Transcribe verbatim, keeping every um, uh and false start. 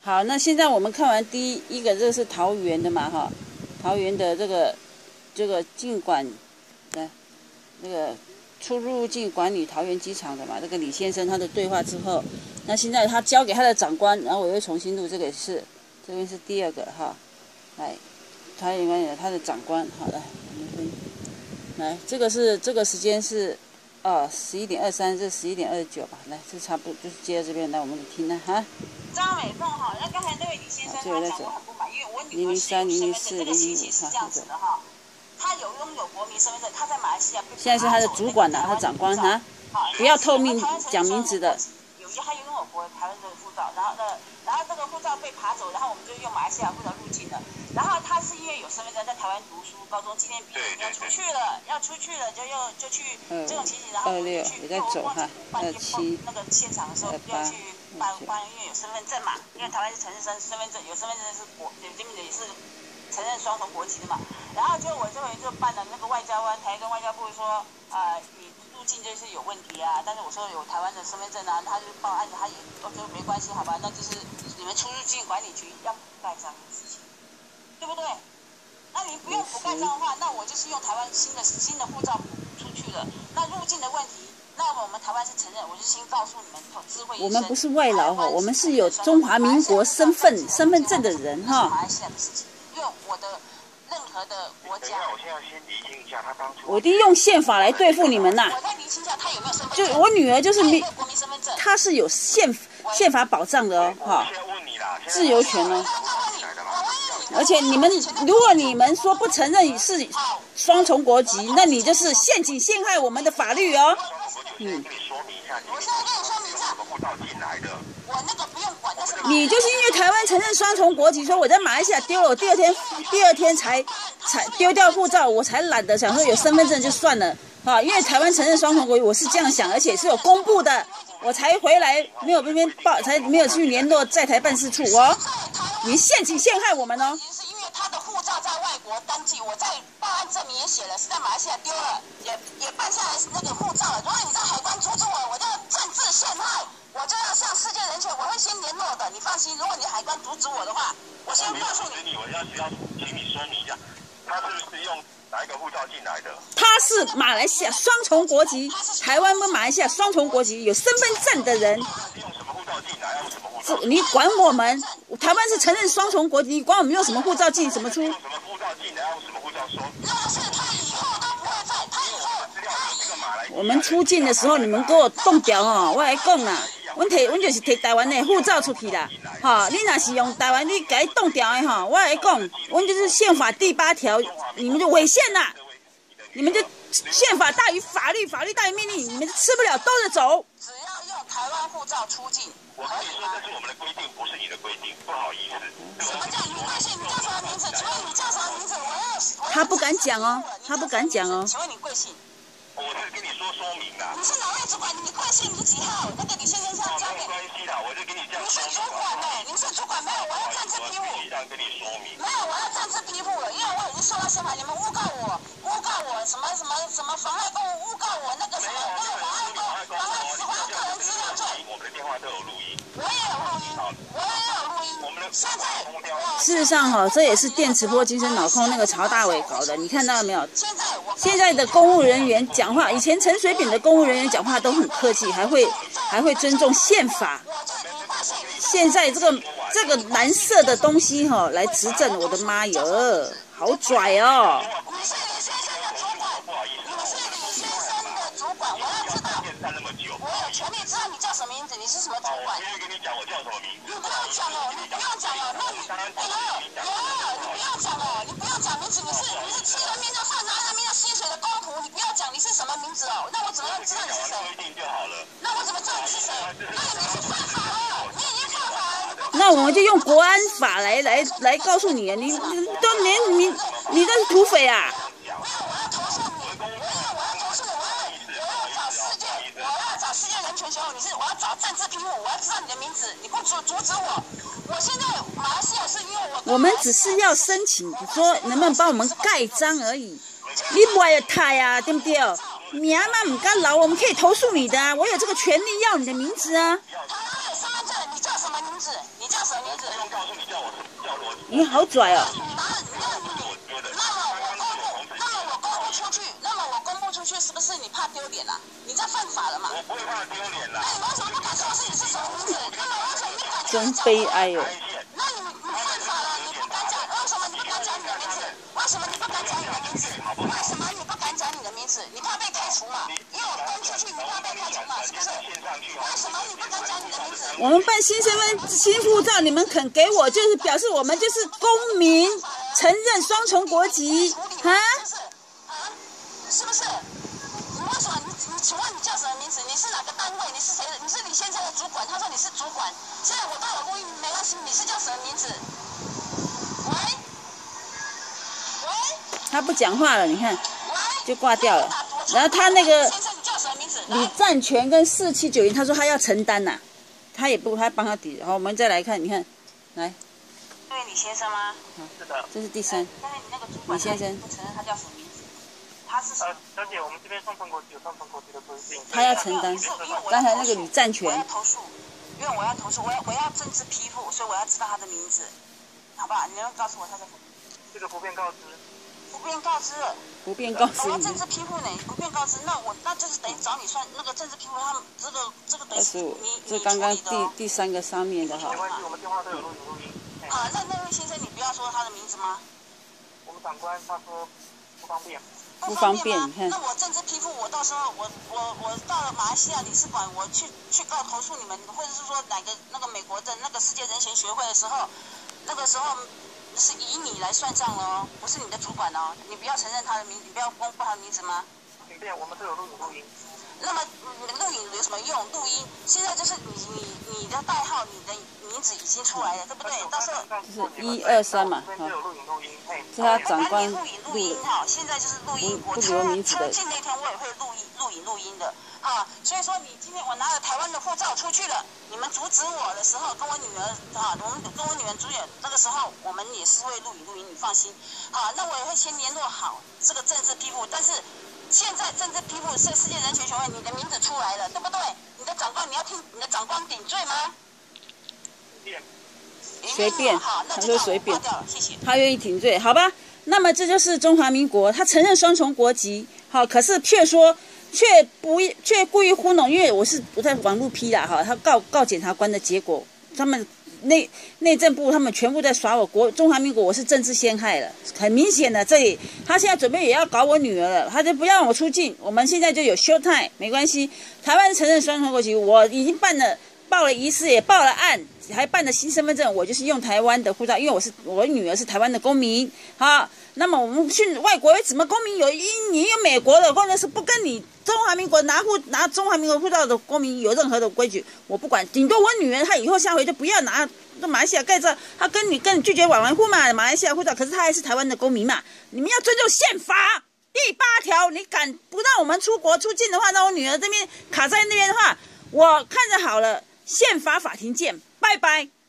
好，那现在我们看完第一一个，这个是桃园的嘛，哈，桃园的这个这个进管，来，那个出入境管理桃园机场的嘛，这个李先生他的对话之后，那现在他交给他的长官，然后我又重新录，这个也是，这边是第二个哈，来，桃园管理他的长官，好来，我们分，来，这个是这个时间是。哦，十一点二三，这十一点二十九吧。来，这差不多就是接到这边来，我们听了哈。 张美凤哈，那刚才那位李先生他讲我很不满，因为我女儿是有身份证，这个信息是这样子的哈，她有拥有国民身份证，她在马来西亚。 现在是他的主管呐，他长官哈，不要透明讲名字的。 有些他拥有国台湾的护照，然后呢，然后这个护照被扒走，然后我们就用马来西亚护照入境了。然后他是因为有身份证，在台湾读书，高中纪念毕业要出去了，要出去了就又就去这种情形，然后我们就去，又忘记办那个现场的时候要去办办，因为有身份证嘛，因为台湾是承认身身份证，有身份证是国，有这边的也是承认双重国籍的嘛。然后就我这回就办了那个外交官，台跟外交部说，啊、呃，你入境就是有问题啊，但是我说有台湾的身份证啊，他就报案，他也我觉得没关系，好吧，那就是你们出入境管理局要盖章的事情。对不对？那你不用补盖章的话，那我就是用台湾新的新的护照补出去了。那入境的问题，那我们台湾是承认，我就先告诉你们，智慧医生。 我们不是外劳哈，我们是有中华民国身份身份证的人哈。 马来西亚的事情，因为我的任何的国家。 我现在先厘清一下，他当初。 我一定用宪法来对付你们呐。 我再厘清一下，他有没有身份证？就我女儿就是民， 国民身份证， 她是有宪宪法保障的哦，哈，自由权哦。而且你们，如果你们说不承认是双重国籍，那你就是陷阱陷害我们的法律哦。嗯。 我现在跟你说明一下，我那个不用管，但是你就是因为台湾承认双重国籍，说我在马来西亚丢了，我第二天第二天才才丢掉护照，我才懒得想说有身份证就算了啊，因为台湾承认双重国籍，我是这样想，而且是有公布的，我才回来，没有那边报，才没有去联络在台办事处哦。你陷阱陷害我们哦！ 是因为他的护照在外国登记，我在报案证明也写了，是在马来西亚丢了，也也办下来那个护照了。如果你在海关阻止我，我就政治陷害，我就要向世界人权，我会先联络的，你放心。如果你海关阻止我的话，我先告诉你。 我要要请你说明一下，他是不是用哪一个护照进来的？ 他是马来西亚双重国籍，台湾跟马来西亚双重国籍，有身份证的人。 用什么护照进来？用什么护照？ 你管我们？台湾是承认双重国籍，你管我们用什么护照进，怎么出？ 用什么护照进来？用什么护照说？ 那是他以后都不会在，他以后我们出境的时候，你们给我冻掉哦！我来讲啦，阮摕阮就是摕台湾的护照出去啦，哈！你若是用台湾，你给冻掉的哈！我来讲，阮就是宪法第八条，你们就违宪啦！你们就宪法大于法律，法律大于命令，你们就吃不了兜着走。 只要用台湾护照出境， 我跟你说，这是我们的规定，不是你的规定，不好意思。 什么叫你贵姓？你叫什么名字？请问你叫什么名字？我要。 他不敢讲哦，他不敢讲哦。 请问你贵姓？ 我是跟你说说明啦。 你是哪位主管？你贵姓？你几号？那个李先生上交给。 没关系啦，我就跟你这样。 你是主管哎，你是主管没有？我要政治批评。 这样跟你说明。 没有，我要政治批评了，因为我已经受到宪法，你们诬告我，诬告我什么什么什么妨碍公务，诬告我那个什么，没有妨碍公务，妨碍使用个人资料罪。 我们的电话都有录音。 我也有录音，我也有录音。 我们的现在。 事实上哈，这也是电磁波精神脑控那个曹大伟搞的，你看到了没有？现在的公务人员讲话，以前陈水扁的公务人员讲话都很客气，还会还会尊重宪法。现在这个这个蓝色的东西哈、哦、来执政，我的妈哟，好拽哦！ 你是李先生的主管，你是李先生的主管，我要知道，我有权利知道你叫什么名字，你是什么主管？ 我跟你讲，我叫什么名字？ 你不要讲哦，你不要讲哦，那你哎呦呦，你不要讲哦，你不要讲名字，你是你是吃人民的饭拿人民的薪水的公仆，你不要讲你是什么名字哦，那我怎么知道你是谁？那我怎么知道你是谁？那你是犯法了，你已经犯法了。 那我们就用国安法来来来告诉你啊！你你都连你你都是土匪啊！ 没有，我要投诉你，我要我要投诉你，我要我要找世界，我要找世界人权协会，你是我要找政治庇护，我要知道你的名字，你不阻阻止我。我现在马来西亚是因为我。 我们只是要申请说能不能帮我们盖章而已，你不要太啊，对不对？名嘛唔敢留，我们可以投诉你的啊，我有这个权利要你的名字啊。 他有身份证，你叫什么名字？你叫什么名字？ 不用告诉你叫我叫我。 你好拽哦！ 你拿了，那么你，那么我公布，那么我公布出去，那么我公布出去，是不是你怕丢脸啊？你这犯法了嘛？ 我不会怕丢脸啦。 那你为什么不敢说是你是什么名字？那么为什么你敢真悲哀哦！ 那你你犯法了，你不敢讲，为什么你不敢讲你的名字？为什么你不敢讲你的名字？为什么你不敢讲你的名字？你怕被开除嘛？因为我公出去，你怕被开除嘛？是不是？为什么你不敢讲你的名字？ 我们办新身份、新护照，你们肯给我，就是表示我们就是公民，承认双重国籍啊！ 是不是？你为什么？你你请问你叫什么名字？你是哪个单位？你是谁的？你是你现在的主管？他说你是主管。现在我到了录音，没关系。你是叫什么名字？喂喂。 他不讲话了，你看，就挂掉了。然后他那个先生，你叫什么名字？ 李占全跟四七九零，他说他要承担呐、啊，他也不，他帮他抵。好，我们再来看，你看，来。 对李先生吗？ 是的。 这是第三。 但是你那个主管李先生不承认他叫什么名字？他是呃，小姐，我们这边双重国籍有双重国籍的规定。 他要承担。刚才那个李占全。 我要投诉，因为我要投诉，我要我要政治批复，所以我要知道他的名字，好不好？你能告诉我他的？ 这个不便告知。 不便告知。 不便告知。 我要政治批复呢，不便告知，那我那就是等于找你算那个政治批复，他们这个这个等于是你这刚刚第第三个上面的哈。 没关系，我们电话都有录影录音。 啊，那那位先生，你不要说他的名字吗？ 我们长官他说不方便。 不方便，你看。 那我政治批复，我到时候我我我到了马来西亚领事馆，我去去告投诉你们，或者是说哪个那个美国的那个世界人权学会的时候，那个时候是以你来算账哦，不是你的主管哦，你不要承认他的名，你不要公布他的名字吗？ 请便，我们都有录影录音。 那么录影有什么用？录音现在就是你你你的代号，你的名字已经出来了，对不对？到时候就是一二三嘛，哈。是他长官录影录音哈，现在就是录音。我出出境那天我也会录音录影录音的，啊，所以说你今天我拿了台湾的护照出去了，你们阻止我的时候，跟我女儿啊，我们跟我女儿主演那个时候，我们也是会录影录音，你放心。啊，那我也会先联络好这个政治批复，但是。现在政治批复是世界人权学会，你的名字出来了，对不对？你的长官，你要听你的长官顶罪吗？ 随便， 他说随便， 谢谢。 他愿意顶罪，好吧？那么这就是中华民国，他承认双重国籍，好，可是却说却不却故意糊弄，因为我是我在网络批的哈，他告告检察官的结果，他们。内内政部他们全部在耍我国中华民国，我是政治陷害了，很明显的，这里他现在准备也要搞我女儿了，他就不要让我出境。我们现在就有 show time， 没关系。台湾承认双重国籍，我已经办了报了遗失，也报了案，还办了新身份证，我就是用台湾的护照，因为我是我女儿是台湾的公民。好，那么我们去外国怎么公民有英你有美国的，或者是不跟你中华民国拿护拿中华民国护照的公民有任何的规矩，我不管。顶多我女儿她以后下回就不要拿马来西亚盖照，她跟你跟你拒绝往来户嘛，马来西亚护照，可是她还是台湾的公民嘛。你们要尊重宪法第八条，你敢不让我们出国出境的话，那我女儿这边卡在那边的话，我看着好了，宪法法庭见，拜拜。